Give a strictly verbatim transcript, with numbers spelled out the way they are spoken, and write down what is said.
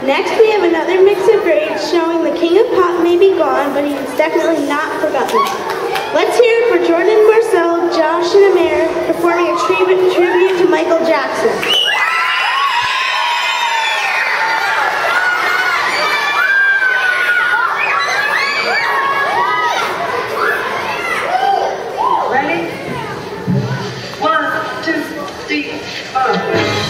Next, we have another mix of grades showing the king of pop may be gone, but he's definitely not forgotten. Let's hear it for Jordan, Marcel, Josh, and Amer performing a tribute, tribute to Michael Jackson. Ready? One, two, three, four.